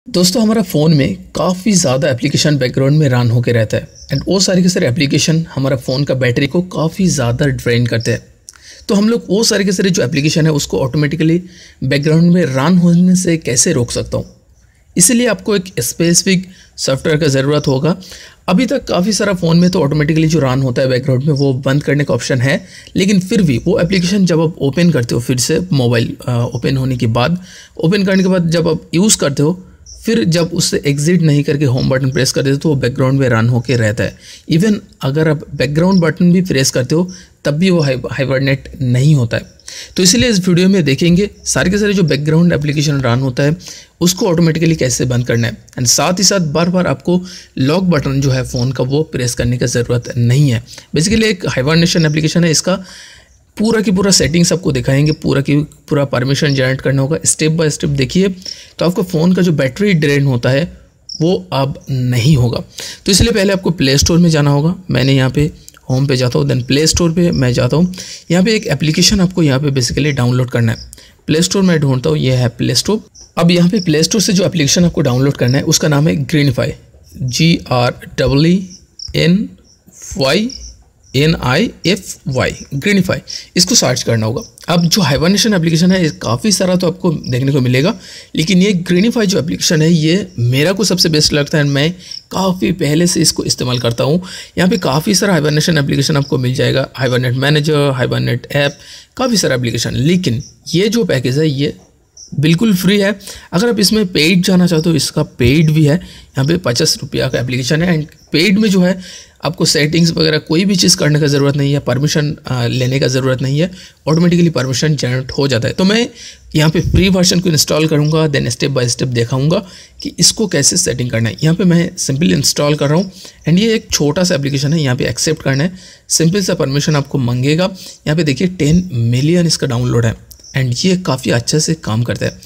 दोस्तों हमारा फ़ोन में काफ़ी ज़्यादा एप्लीकेशन बैकग्राउंड में रन होके रहता है एंड वो सारे के सारे एप्लीकेशन हमारा फ़ोन का बैटरी को काफ़ी ज़्यादा ड्रेन करते हैं। तो हम लोग वो सारे के सारे जो एप्लीकेशन है उसको ऑटोमेटिकली बैकग्राउंड में रन होने से कैसे रोक सकता हूँ, इसीलिए आपको एक स्पेसिफिक सॉफ्टवेयर का ज़रूरत होगा। अभी तक काफ़ी सारा फ़ोन में तो ऑटोमेटिकली जो रन होता है बैकग्राउंड में वो बंद करने का ऑप्शन है, लेकिन फिर भी वो एप्लीकेशन जब आप ओपन करते हो, फिर से मोबाइल ओपन होने के बाद, ओपन करने के बाद जब आप यूज़ करते हो, फिर जब उससे एग्जिट नहीं करके होम बटन प्रेस कर देते हो तो वो बैकग्राउंड में रन होके रहता है। इवन अगर आप बैकग्राउंड बटन भी प्रेस करते हो तब भी वो हाइबरनेट नहीं होता है। तो इसलिए इस वीडियो में देखेंगे सारे के सारे जो बैकग्राउंड एप्लीकेशन रन होता है उसको ऑटोमेटिकली कैसे बंद करना है एंड साथ ही साथ बार बार आपको लॉक बटन जो है फ़ोन का वो प्रेस करने की ज़रूरत नहीं है। बेसिकली एक हाइबरनेशन एप्लीकेशन है, इसका पूरा की पूरा सेटिंग्स आपको दिखाएंगे, पूरा की पूरा परमिशन जनरेट करना होगा, स्टेप बाय स्टेप देखिए तो आपका फ़ोन का जो बैटरी ड्रेन होता है वो अब नहीं होगा। तो इसलिए पहले आपको प्ले स्टोर में जाना होगा। मैंने यहाँ पे होम पे जाता हूँ, देन प्ले स्टोर पे मैं जाता हूँ। यहाँ पे एक एप्लीकेशन आपको यहाँ पे बेसिकली डाउनलोड करना है। प्ले स्टोर में ढूंढता हूँ, ये है प्ले स्टोर। अब यहाँ पे प्ले स्टोर से जो एप्लीकेशन आपको डाउनलोड करना है उसका नाम है ग्रीनफाई, GREENIFY, ग्रीनफाई। इसको सर्च करना होगा। अब जो हाइबरनेशन एप्लीकेशन है काफ़ी सारा तो आपको देखने को मिलेगा, लेकिन ये ग्रीनफाई जो एप्लीकेशन है ये मेरा को सबसे बेस्ट लगता है। मैं काफ़ी पहले से इसको इस्तेमाल करता हूँ। यहाँ पे काफ़ी सारा हाइबरनेशन एप्लीकेशन आपको मिल जाएगा, हाइबरनेट मैनेजर, हाइबरनेट ऐप, काफ़ी सारा एप्लीकेशन। लेकिन ये जो पैकेज है ये बिल्कुल फ्री है। अगर आप इसमें पेड जाना चाहते हो, इसका पेड भी है। यहाँ पे 50 रुपया का एप्लीकेशन है एंड पेड में जो है आपको सेटिंग्स वगैरह कोई भी चीज़ करने का ज़रूरत नहीं है, परमिशन लेने का ज़रूरत नहीं है, ऑटोमेटिकली परमिशन जनरेट हो जाता है। तो मैं यहाँ पे फ्री वर्जन को इंस्टॉल करूँगा, देन स्टेप बाय स्टेप दिखाऊंगा कि इसको कैसे सेटिंग करना है। यहाँ पे मैं सिंपल इंस्टॉल कर रहा हूँ एंड ये एक छोटा सा एप्लीकेशन है, यहाँ पे एक्सेप्ट करना है, सिंपल सा परमिशन आपको मांगेगा। यहाँ पे देखिए 10 मिलियन इसका डाउनलोड है एंड ये काफ़ी अच्छे से काम करता है।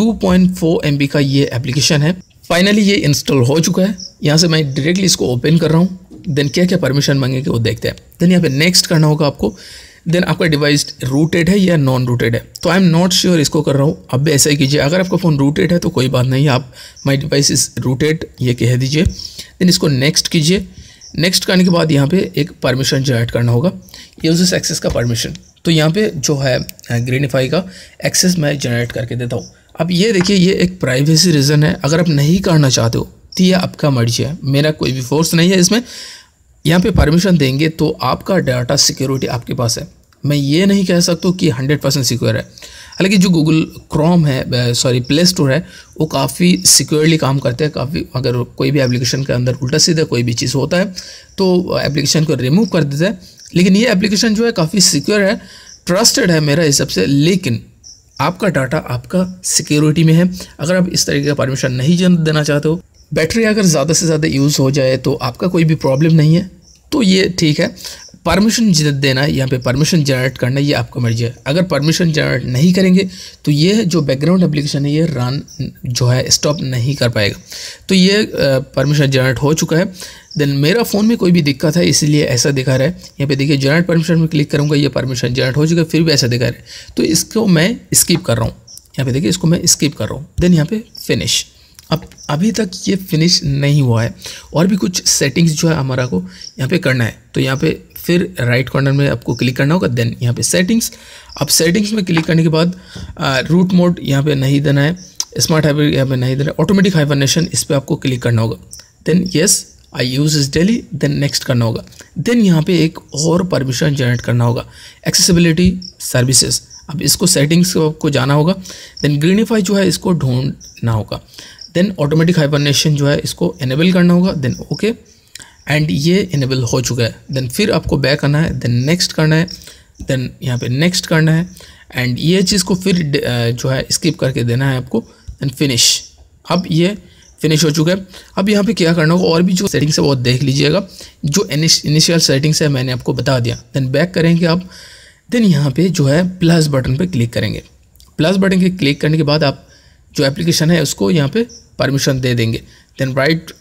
2.4 MB का ये एप्लीकेशन है। फाइनली ये इंस्टॉल हो चुका है। यहाँ से मैं डायरेक्टली इसको ओपन कर रहा हूँ, देन क्या क्या परमिशन मांगेंगे वो देखते हैं। देन यहाँ पे नेक्स्ट करना होगा आपको। देन आपका डिवाइस रूटेड है या नॉन रूटेड है, तो आई एम नॉट श्योर, इसको कर रहा हूँ। अब भी ऐसा ही कीजिए। अगर आपका फ़ोन रूटेड है तो कोई बात नहीं, आप माई डिवाइस इज़ रूटेड ये कह दीजिए। देन इसको नेक्स्ट कीजिए। नेक्स्ट करने के बाद यहाँ पे एक परमिशन जनरेट करना होगा, यूजर्स एक्सेस का परमिशन। तो यहाँ पे जो है ग्रीनफाई का एक्सेस मैं जनरेट करके देता हूँ। अब ये देखिए ये एक प्राइवेसी रीज़न है, अगर आप नहीं करना चाहते हो तो ये आपका मर्जी है, मेरा कोई भी फोर्स नहीं है इसमें। यहाँ पे परमिशन देंगे तो आपका डाटा सिक्योरिटी आपके पास है। मैं ये नहीं कह सकता कि 100% सिक्योर है। हालांकि जो गूगल क्रोम है, सॉरी प्ले स्टोर है, वो काफ़ी सिक्योरली काम करते हैं। काफ़ी अगर कोई भी एप्लीकेशन के अंदर उल्टा सीधा कोई भी चीज़ होता है तो एप्लीकेशन को रिमूव कर देता है। लेकिन ये एप्लीकेशन जो है काफ़ी सिक्योर है, ट्रस्टेड है मेरा हिसाब से। लेकिन आपका डाटा आपका सिक्योरिटी में है। अगर आप इस तरीके का परमिशन नहीं देना चाहते हो, बैटरी अगर ज़्यादा से ज़्यादा यूज़ हो जाए तो आपका कोई भी प्रॉब्लम नहीं है, तो ये ठीक है। परमिशन देना है, यहाँ पे परमिशन जनरेट करना है, ये आपका मर्जी है। अगर परमिशन जनरेट नहीं करेंगे तो ये जो बैकग्राउंड एप्लीकेशन है ये रन जो है स्टॉप नहीं कर पाएगा। तो ये परमिशन जनरेट हो चुका है। देन मेरा फ़ोन में कोई भी दिक्कत है इसलिए ऐसा दिखा रहा है। यहाँ पे देखिए जनरेट परमिशन में क्लिक करूँगा, ये परमिशन जनरेट हो चुका है, फिर भी ऐसा दिखा रहा है। तो इसको मैं स्किप कर रहा हूँ। यहाँ पे देखिए इसको मैं स्किप कर रहा हूँ। देन यहाँ पे फिनिश। अब अभी तक ये फिनिश नहीं हुआ है, और भी कुछ सेटिंग्स जो है हमारा को यहाँ पे करना है। तो यहाँ पे फिर राइट कॉर्नर में आपको क्लिक करना होगा, देन यहाँ पे सेटिंग्स। अब सेटिंग्स में क्लिक करने के बाद रूट मोड यहाँ पे नहीं देना है, स्मार्ट हाइबर यहाँ पे नहीं देना है, ऑटोमेटिक हाइबरनेशन इस पर आपको क्लिक करना होगा। देन येस आई यूज़ इस डेली, देन नेक्स्ट करना होगा। देन यहाँ पे एक और परमिशन जनरेट करना होगा, एक्सेसिबिलिटी सर्विसेज। अब इसको सेटिंग्स को जाना होगा, देन ग्रीनफाई जो है इसको ढूंढना होगा, देन ऑटोमेटिक हाइबरनेशन जो है इसको इनेबल करना होगा, देन ओके एंड ये इनेबल हो चुका है। देन फिर आपको बैक करना है, देन नेक्स्ट करना है, देन यहाँ पे नेक्स्ट करना है एंड ये चीज़ को फिर जो है स्किप करके देना है आपको, देन फिनिश। अब ये फिनिश हो चुका है। अब यहाँ पे क्या करना होगा, और भी जो सेटिंग्स है वो देख लीजिएगा। जो इनिशियल सेटिंग्स है मैंने आपको बता दिया। देन बैक करेंगे आप, देन यहाँ पे जो है प्लस बटन पे क्लिक करेंगे। प्लस बटन पे क्लिक करने के बाद आप जो एप्लीकेशन है उसको यहाँ पे परमिशन दे देंगे। देन राइट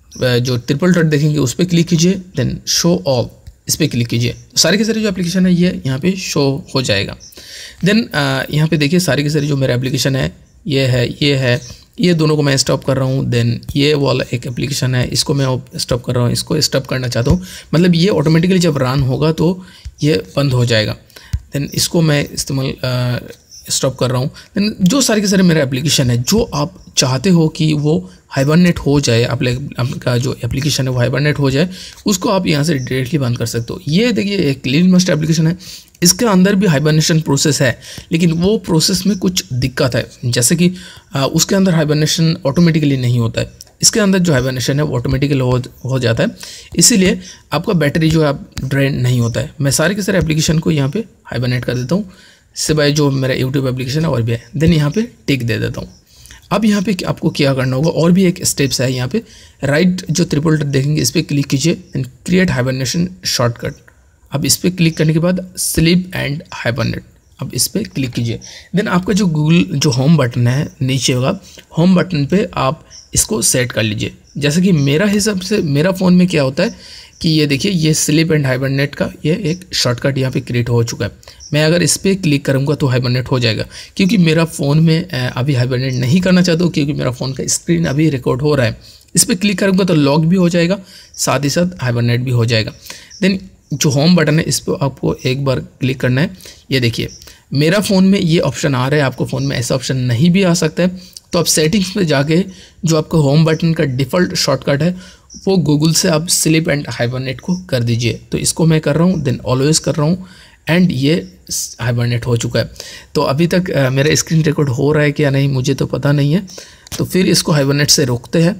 जो ट्रिपल डॉट देखेंगे उस पर क्लिक कीजिए, देन शो ऑल इस पर क्लिक कीजिए। तो सारे के सारे जो एप्लीकेशन है ये यहाँ पे शो हो जाएगा। देन यहाँ पे देखिए सारे के सारे जो मेरा एप्लीकेशन है ये है, ये दोनों को मैं स्टॉप कर रहा हूँ। देन ये वाला एक एप्लीकेशन है, इसको मैं स्टॉप कर रहा हूँ, इसको स्टॉप करना चाहता हूँ, मतलब ये ऑटोमेटिकली जब रन होगा तो ये बंद हो जाएगा। देन इसको मैं इस्तेमाल स्टॉप कर रहा हूँ। देन जो सारे के सारे मेरा एप्लीकेशन है जो आप चाहते हो कि वो हाइबरनेट हो जाए, आपका जो एप्लीकेशन है वो हाइबरनेट हो जाए, उसको आप यहाँ से डायरेक्टली बंद कर सकते हो। ये देखिए एक क्लीन मस्ट एप्लीकेशन है, इसके अंदर भी हाइबरनेशन प्रोसेस है, लेकिन वो प्रोसेस में कुछ दिक्कत है, जैसे कि उसके अंदर हाइबरनेशन ऑटोमेटिकली नहीं होता है, इसके अंदर जो हाइबरनेशन है वो ऑटोमेटिकली हो जाता है, इसीलिए आपका बैटरी जो है ड्रेन नहीं होता है। मैं सारे के सारे एप्लीकेशन को यहाँ पे हाइबरनेट कर देता हूँ, सिवाय जो मेरा यूट्यूब एप्लीकेशन है और भी है। देन यहाँ पे टिक दे देता हूँ। अब यहाँ पे आपको क्या करना होगा, और भी एक स्टेप्स है यहाँ पे, राइट जो ट्रिपल डॉट देखेंगे इस पर क्लिक कीजिए एंड क्रिएट हाइबरनेशन शॉर्टकट। अब इस पर क्लिक करने के बाद स्लीप एंड हाइबरनेट, अब इस पर क्लिक कीजिए। देन आपका जो गूगल जो होम बटन है नीचे होगा, होम बटन पे आप इसको सेट कर लीजिए। जैसे कि मेरा हिसाब से मेरा फ़ोन में क्या होता है कि ये देखिए ये स्लीप एंड हाइबरनेट का ये एक शॉर्टकट यहाँ पे क्रिएट हो चुका है। मैं अगर इस पर क्लिक करूँगा तो हाइबरनेट हो जाएगा, क्योंकि मेरा फ़ोन में अभी हाइबरनेट नहीं करना चाहता हूँ, क्योंकि मेरा फ़ोन का स्क्रीन अभी रिकॉर्ड हो रहा है। इस पर क्लिक करूँगा तो लॉक भी हो जाएगा, साथ ही साथ हाइबरनेट भी हो जाएगा। देन जो होम बटन है इस पर आपको एक बार क्लिक करना है। ये देखिए मेरा फ़ोन में ये ऑप्शन आ रहा है, आपको फ़ोन में ऐसा ऑप्शन नहीं भी आ सकता है, तो आप सेटिंग्स में जाके जो आपका होम बटन का डिफ़ॉल्ट शॉर्टकट है वो गूगल से आप स्लीप एंड हाइबरनेट को कर दीजिए। तो इसको मैं कर रहा हूँ, देन ऑलवेज कर रहा हूँ एंड ये हाइबरनेट हो चुका है। तो अभी तक मेरा स्क्रीन रिकॉर्ड हो रहा है क्या नहीं मुझे तो पता नहीं है, तो फिर इसको हाइबरनेट से रोकते हैं,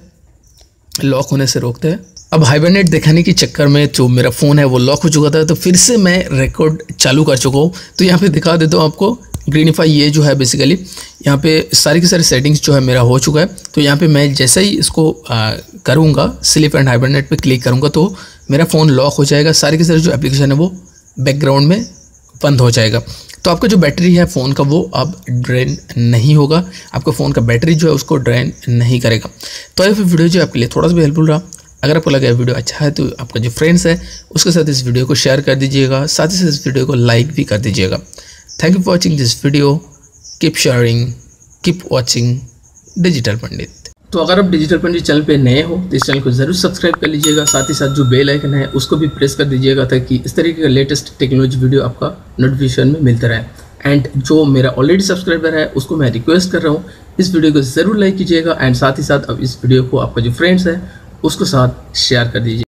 लॉक होने से रोकते हैं। अब हाइबरनेट दिखाने के चक्कर में जो मेरा फ़ोन है वो लॉक हो चुका था, तो फिर से मैं रिकॉर्ड चालू कर चुका हूँ। तो यहाँ पे दिखा देता हूँ आपको, ग्रीनिफाई ये जो है बेसिकली यहाँ पे सारी की सारी सेटिंग्स जो है मेरा हो चुका है। तो यहाँ पे मैं जैसे ही इसको करूँगा स्लीप एंड हाइबरनेट पे क्लिक करूँगा तो मेरा फ़ोन लॉक हो जाएगा, सारी की सारी जो एप्लीकेशन है वो बैकग्राउंड में बंद हो जाएगा। तो आपका जो बैटरी है फ़ोन का वो अब ड्रेन नहीं होगा, आपका फ़ोन का बैटरी जो है उसको ड्रेन नहीं करेगा। तो ये वीडियो जो आपके लिए थोड़ा सा भी हेल्पफुल रहा। अगर आपको लगा वीडियो अच्छा है तो आपका जो फ्रेंड्स है उसके साथ इस वीडियो को शेयर कर दीजिएगा, साथ ही साथ इस वीडियो को लाइक भी कर दीजिएगा। Thank you for watching this video, keep sharing, keep watching digital Pandit. तो अगर आप डिजिटल पंडित चैनल पे नए हो तो इस चैनल को ज़रूर सब्सक्राइब कर लीजिएगा, साथ ही साथ जो बेल आइकन है उसको भी प्रेस कर दीजिएगा ताकि इस तरीके का लेटेस्ट टेक्नोलॉजी वीडियो आपका नोटिफिकेशन में मिलता रहे। एंड जो मेरा ऑलरेडी सब्सक्राइबर है उसको मैं रिक्वेस्ट कर रहा हूँ इस वीडियो को ज़रूर लाइक कीजिएगा एंड साथ ही साथ अब इस वीडियो को आपका जो फ्रेंड्स है उसको साथ शेयर कर दीजिए।